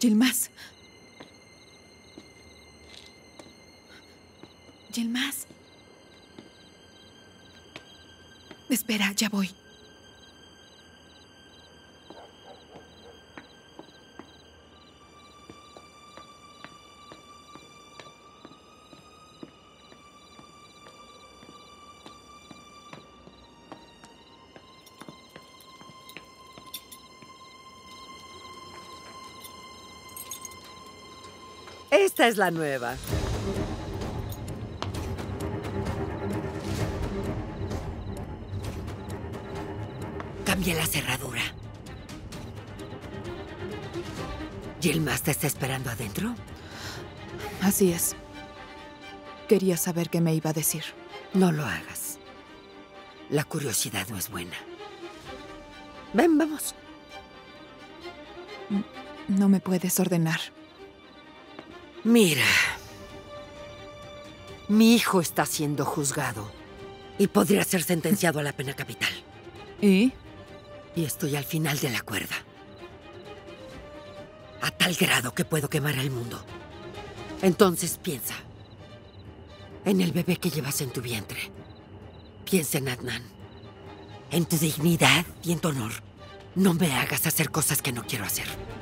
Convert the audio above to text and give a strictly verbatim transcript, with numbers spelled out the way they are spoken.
Yilmaz. Yilmaz. Espera, ya voy. Esta es la nueva. Cambia la cerradura. ¿Yilmaz te está esperando adentro? Así es. Quería saber qué me iba a decir. No lo hagas. La curiosidad no es buena. Ven, vamos. No me puedes ordenar. Mira. Mi hijo está siendo juzgado y podría ser sentenciado a la pena capital. ¿Y? Y estoy al final de la cuerda. A tal grado que puedo quemar al mundo. Entonces piensa en el bebé que llevas en tu vientre. Piensa en Adnan. En tu dignidad y en tu honor. No me hagas hacer cosas que no quiero hacer.